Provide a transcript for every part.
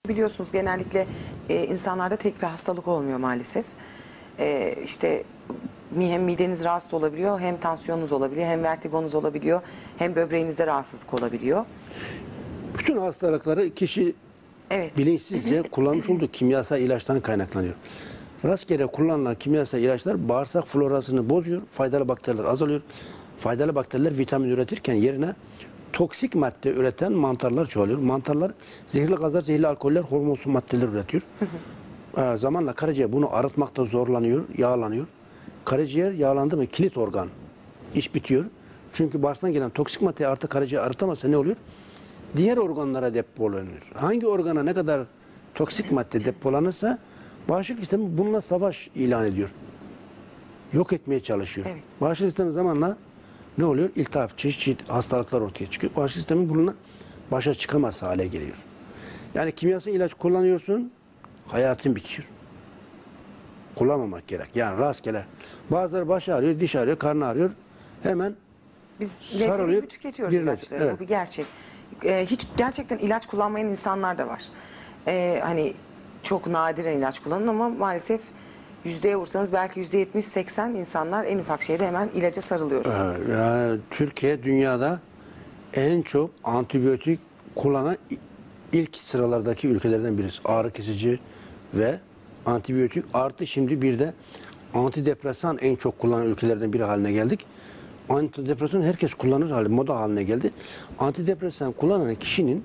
Biliyorsunuz genellikle insanlarda tek bir hastalık olmuyor maalesef. İşte hem mideniz rahatsız olabiliyor, hem tansiyonunuz olabiliyor, hem vertigonuz olabiliyor, hem böbreğinizde rahatsızlık olabiliyor. Bütün hastalıkları kişi bilinçsizce kullanmış olduğu kimyasal ilaçtan kaynaklanıyor. Rastgele kullanılan kimyasal ilaçlar bağırsak florasını bozuyor, faydalı bakteriler azalıyor. Faydalı bakteriler vitamin üretirken yerine toksik madde üreten mantarlar çoğalıyor. Mantarlar zehirli gazlar, zehirli alkoller, hormonsuz maddeler üretiyor. Zamanla karaciğer bunu arıtmakta zorlanıyor, yağlanıyor. Karaciğer yağlandı mı kilit organ, iş bitiyor. Çünkü bağırsaktan gelen toksik madde artık karaciğer arıtamazsa ne oluyor? Diğer organlara depolanıyor. Hangi organa ne kadar toksik madde depolanırsa bağışıklık sistemi bununla savaş ilan ediyor. Yok etmeye çalışıyor. Evet. Bağışıklık sistemi zamanla ne oluyor? İltihap, çeşitli hastalıklar ortaya çıkıyor. Bağışıklık sistemi bununla başa çıkamaz hale geliyor. Yani kimyasal ilaç kullanıyorsun, hayatın bitiyor. Kullanmamak gerek. Yani rastgele. Bazıları baş ağrıyor, diş ağrıyor, karnı ağrıyor. Hemen Biz sarılıyor. leblebi tüketiyoruz ilaçları. Evet. Bu bir gerçek. Hiç gerçekten ilaç kullanmayan insanlar da var. Hani çok nadiren ilaç kullanın ama maalesef yüzdeye vursanız belki %70-80 insanlar en ufak şeyde hemen ilaca sarılıyoruz. Yani Türkiye dünyada en çok antibiyotik kullanan ilk sıralardaki ülkelerden birisi. Ağrı kesici ve antibiyotik artı şimdi bir de antidepresan en çok kullanan ülkelerden biri haline geldik. Antidepresan herkes kullanır hali, moda haline geldi. Antidepresan kullanan kişinin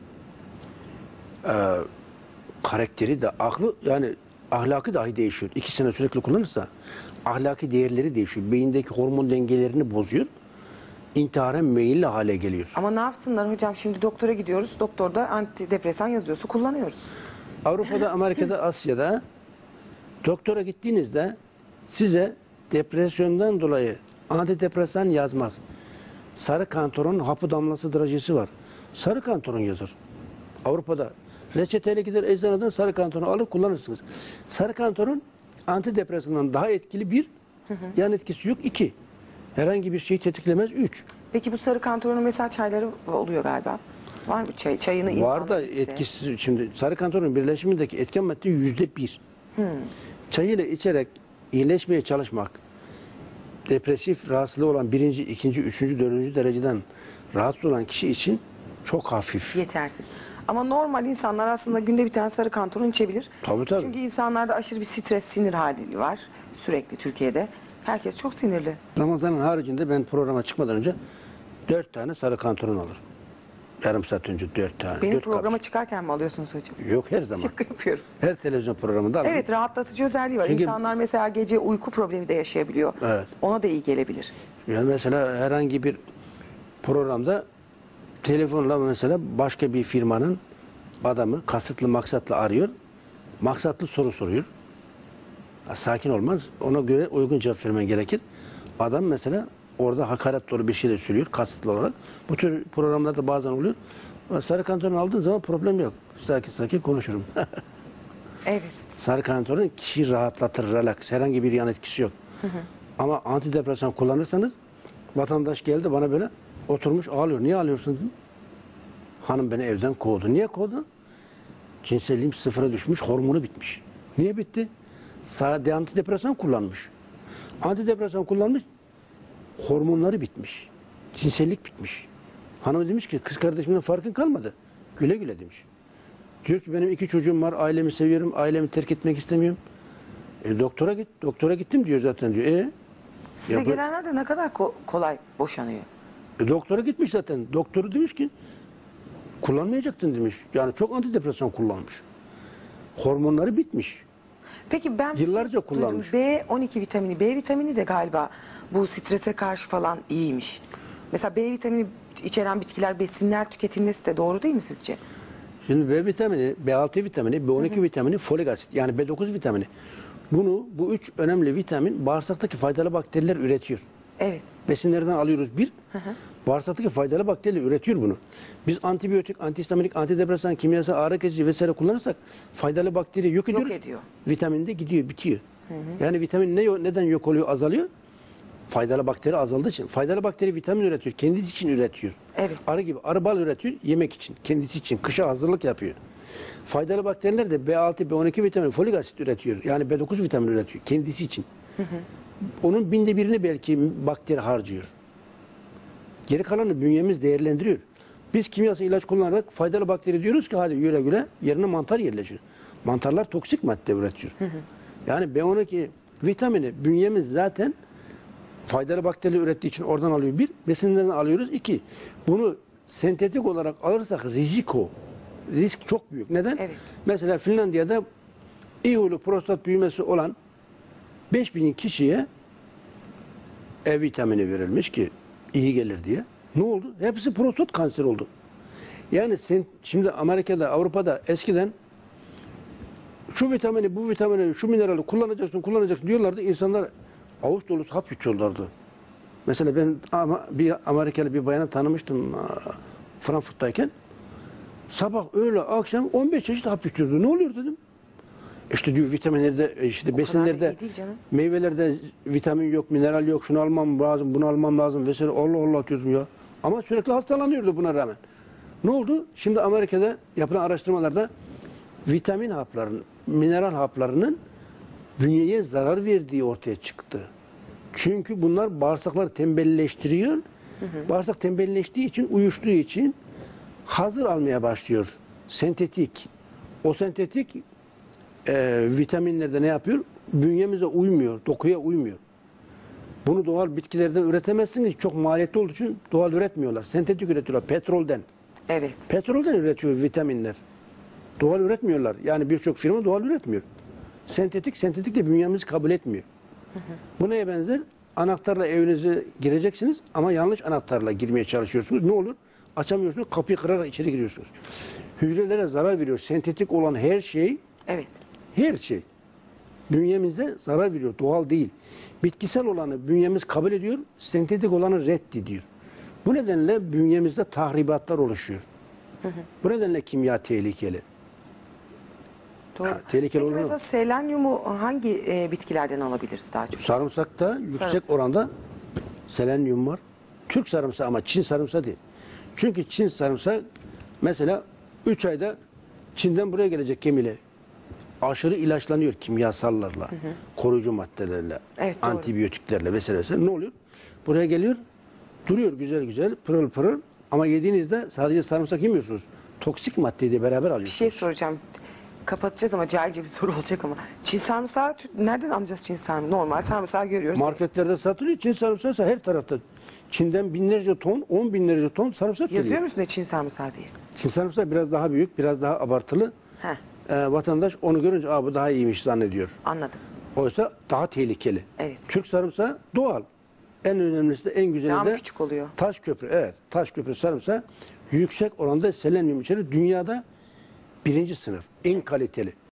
karakteri de aklı yani ahlakı dahi değişiyor. 2 sene sürekli kullanırsa ahlaki değerleri değişiyor. Beyindeki hormon dengelerini bozuyor. İntihara meyilli hale geliyor. Ama ne yapsınlar hocam, şimdi doktora gidiyoruz. Doktor da antidepresan yazıyorsa kullanıyoruz. Avrupa'da, Amerika'da, Asya'da doktora gittiğinizde size depresyondan dolayı antidepresan yazmaz. Sarı kantaron hapı damlası drajesi var. Sarı kantaron yazar. Avrupa'da reçeteyle gider eczaneden sarı kantaron alır kullanırsınız. Sarı kantaron antidepresandan daha etkili bir, yan etkisi yok 2. Herhangi bir şeyi tetiklemez 3. Peki bu sarı kantaronun mesela çayları oluyor galiba. Var mı çayını Var da içse? etkisi, şimdi sarı kantaronun birleşimindeki etken madde %1. Çayıyla içerek iyileşmeye çalışmak, depresif rahatsızlığı olan 1., 2., 3., 4. dereceden rahatsız olan kişi için çok hafif. Yetersiz. Ama normal insanlar aslında günde bir tane sarı kantaron içebilir. Tabii, tabii. Çünkü insanlarda aşırı bir stres, sinir hali var sürekli Türkiye'de. Herkes çok sinirli. Ramazan'ın haricinde ben programa çıkmadan önce 4 tane sarı kantaron alırım. Yarım saat önce 4 tane. Benim 4 programa kapsül. çıkarken mi alıyorsunuz hocam? Yok, her zaman. Şaka yapıyorum. Her televizyon programında alırım. Evet, rahatlatıcı özelliği var. Çünkü- İnsanlar mesela gece uyku problemi de yaşayabiliyor. Evet. Ona da iyi gelebilir. Yani mesela herhangi bir programda telefonla mesela başka bir firmanın adamı kasıtlı maksatlı arıyor. Maksatlı soru soruyor. Sakin olmaz. Ona göre uygun cevap vermen gerekir. Adam mesela orada hakaret dolu bir şey de söylüyor kasıtlı olarak. Bu tür programlarda bazen oluyor. Sarı kantaron aldığın zaman problem yok. Sakin sakin konuşurum. Evet. Sarı kantaron kişiyi rahatlatır, relax. Herhangi bir yan etkisi yok. Ama antidepresan kullanırsanız vatandaş geldi bana böyle oturmuş ağlıyor. Niye ağlıyorsun dedim. Hanım beni evden kovdu. Niye kovdu? Cinselliğim sıfıra düşmüş, hormonu bitmiş. Niye bitti? Sade antidepresan kullanmış. Antidepresan kullanmış, hormonları bitmiş. Cinsellik bitmiş. Hanım demiş ki kız kardeşimden farkın kalmadı. Güle güle demiş. Diyor ki benim 2 çocuğum var, ailemi seviyorum, ailemi terk etmek istemiyorum. Doktora git, doktora gittim diyor zaten diyor. Size Ya bu- gelenler de ne kadar kolay boşanıyor. Doktora gitmiş zaten. Doktoru demiş ki kullanmayacaktın demiş. Yani çok antidepresan kullanmış. Hormonları bitmiş. Peki ben Yıllarca bir şey duydum. kullanmış. B12 vitamini, B vitamini de galiba bu strese karşı falan iyiymiş. Mesela B vitamini içeren bitkiler, besinler tüketilmesi de doğru değil mi sizce? Şimdi B vitamini, B6 vitamini, B12 vitamini, folik asit yani B9 vitamini. Bu 3 önemli vitamin bağırsaktaki faydalı bakteriler üretiyor. Evet. Besinlerden alıyoruz bir. Bağırsaktaki faydalı bakteriler üretiyor bunu. Biz antibiyotik, antihistaminik, antidepresan, kimyasal ağrı kesici vesaire kullanırsak faydalı bakteri yok ediyoruz. ediyor. Vitamin de gidiyor, bitiyor. Yani vitamin neden yok oluyor, azalıyor? Faydalı bakteri azaldığı için. Faydalı bakteri vitamin üretiyor, kendisi için üretiyor. Evet. Arı gibi arı bal üretiyor yemek için, kendisi için, kışa hazırlık yapıyor. Faydalı bakteriler de B6, B12 vitamini, folik asit üretiyor. Yani B9 vitamini üretiyor kendisi için. Onun binde birini belki bakteri harcıyor. Geri kalanı bünyemiz değerlendiriyor. Biz kimyasal ilaç kullanarak faydalı bakteri diyoruz ki hadi güle güle yerine mantar yerleşir. Mantarlar toksik madde üretiyor. Yani B12 vitamini bünyemiz zaten faydalı bakteri ürettiği için oradan alıyor. Bir, besinlerden alıyoruz. İki, bunu sentetik olarak alırsak risk çok büyük. Neden? Evet. Mesela Finlandiya'da iyi huylu prostat büyümesi olan 5000 kişiye E vitamini verilmiş ki iyi gelir diye. Ne oldu? Hepsi prostat kanseri oldu. Yani sen şimdi Amerika'da, Avrupa'da eskiden şu vitamini, bu vitamini, şu minerali kullanacaksın diyorlardı. İnsanlar avuç dolusu hap yutuyorlardı. Mesela ben bir Amerikalı bir bayanı tanımıştım Frankfurt'tayken. Sabah, öğle, akşam 15 çeşit hap yutuyordu. Ne oluyor dedim. İşte diyor vitaminlerde, işte besinlerde, meyvelerde vitamin yok, mineral yok, şunu almam lazım, bunu almam lazım vesaire. Allah Allah diyordum ya. Ama sürekli hastalanıyordu buna rağmen. Ne oldu? Şimdi Amerika'da yapılan araştırmalarda vitamin haplarının, mineral haplarının bünyeye zarar verdiği ortaya çıktı. Çünkü bunlar bağırsakları tembelleştiriyor. Bağırsak tembelleştiği için, uyuştuğu için hazır almaya başlıyor. Sentetik. O sentetik vitaminler de ne yapıyor? Bünyemize uymuyor, dokuya uymuyor. Bunu doğal bitkilerden üretemezsiniz. Çok maliyetli olduğu için doğal üretmiyorlar. Sentetik üretiyorlar. Petrolden. Evet. Petrolden üretiyor vitaminler. Doğal üretmiyorlar. Yani birçok firma doğal üretmiyor. Sentetik de bünyemiz kabul etmiyor. Bu neye benzer? Anahtarla evinize gireceksiniz ama yanlış anahtarla girmeye çalışıyorsunuz. Ne olur? Açamıyorsunuz, kapıyı kırarak içeri giriyorsunuz. Hücrelere zarar veriyor. Sentetik olan her şey, Evet. her şey bünyemize zarar veriyor. Doğal değil. Bitkisel olanı bünyemiz kabul ediyor, sentetik olanı reddediyor. Bu nedenle bünyemizde tahribatlar oluşuyor. Bu nedenle kimya tehlikeli. Doğru. Tehlikeli Peki olur mu? mesela selenyumu hangi bitkilerden alabiliriz daha çok? Sarımsakta yüksek Sarımsak. oranda selenyum var. Türk sarımsağı ama Çin sarımsağı değil. Çünkü Çin sarımsağı mesela 3 ayda Çin'den buraya gelecek gemiyle aşırı ilaçlanıyor kimyasallarla, koruyucu maddelerle, Evet, doğru. antibiyotiklerle vesaire vesaire. Ne oluyor? Buraya geliyor, duruyor güzel güzel, pırıl pırıl ama yediğinizde sadece sarımsak yemiyorsunuz. Toksik maddeyi de beraber Bir alıyorsunuz. şey soracağım. Kapatacağız ama cahilce bir soru olacak ama. Çin sarımsağı nereden alacağız Çin sarımsağı? Normal sarımsağı görüyoruz. Marketlerde satılıyor. Çin sarımsağı her tarafta. Çin'den binlerce ton, 10 binlerce ton sarımsak Yazıyor geliyor. mu üstünde Çin sarımsağı diye? Çin sarımsağı biraz daha büyük, biraz daha abartılı. Heh, Vatandaş onu görünce bu daha iyiymiş zannediyor. anladım. Oysa daha tehlikeli. Evet. Türk sarımsağı doğal. En önemlisi de en güzeli Daha de küçük oluyor. Taşköprü. Evet. Taşköprü sarımsağı yüksek oranda selenyum içerir. Dünyada birinci sınıf. En kaliteli.